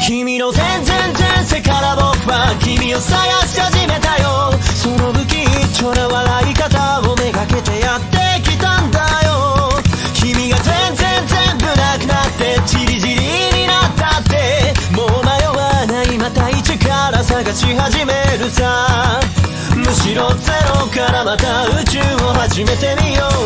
君の全然前世から僕は君を探し始めたよ。その不吉祥な笑い方をめがけてやってきたんだよ。君が全部なくなってチリチリになったって、もう迷わない、また一から探し始めるさ。むしろゼロからまた宇宙を始めてみよう。